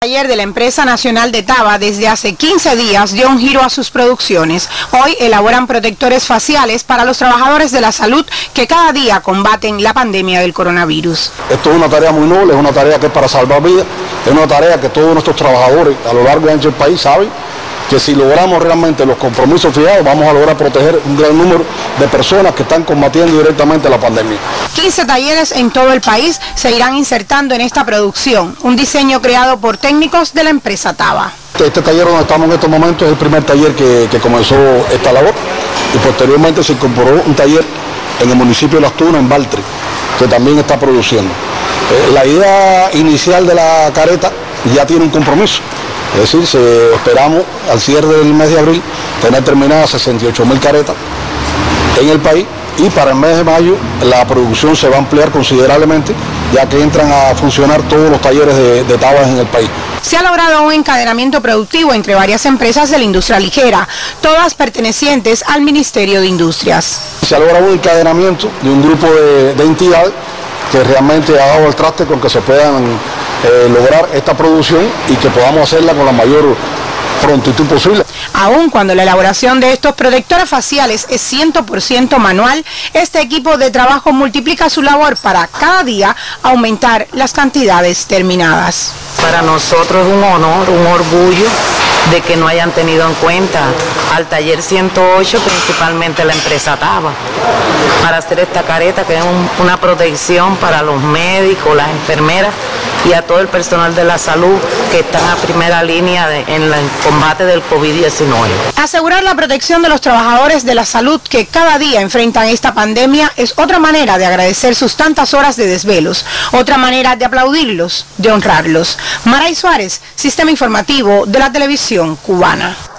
El taller de la empresa nacional de Taba desde hace 15 días dio un giro a sus producciones. Hoy elaboran protectores faciales para los trabajadores de la salud que cada día combaten la pandemia del coronavirus. Esto es una tarea muy noble, es una tarea que es para salvar vidas, es una tarea que todos nuestros trabajadores a lo largo y ancho del país saben que si logramos realmente los compromisos fijados vamos a lograr proteger un gran número de personas que están combatiendo directamente la pandemia. 15 talleres en todo el país se irán insertando en esta producción, un diseño creado por técnicos de la empresa Taba. Este taller donde estamos en estos momentos es el primer taller que comenzó esta labor y posteriormente se incorporó un taller en el municipio de Las Tunas, en Baltri, que también está produciendo. La idea inicial de la careta ya tiene un compromiso. Es decir, esperamos al cierre del mes de abril tener terminadas 68.000 caretas en el país y para el mes de mayo la producción se va a ampliar considerablemente ya que entran a funcionar todos los talleres de tabas en el país. Se ha logrado un encadenamiento productivo entre varias empresas de la industria ligera, todas pertenecientes al Ministerio de Industrias. Se ha logrado un encadenamiento de un grupo de entidades que realmente ha dado el traste con que se puedan lograr esta producción y que podamos hacerla con la mayor prontitud posible. Aun cuando la elaboración de estos protectores faciales es 100% manual, este equipo de trabajo multiplica su labor para cada día aumentar las cantidades terminadas. Para nosotros es un honor, un orgullo de que no hayan tenido en cuenta al taller 108, principalmente la empresa Taba, para hacer esta careta que es una protección para los médicos, las enfermeras y a todo el personal de la salud que están a primera línea en el combate del COVID-19. Asegurar la protección de los trabajadores de la salud que cada día enfrentan esta pandemia es otra manera de agradecer sus tantas horas de desvelos, otra manera de aplaudirlos, de honrarlos. Maray Suárez, Sistema Informativo de la Televisión Cubana.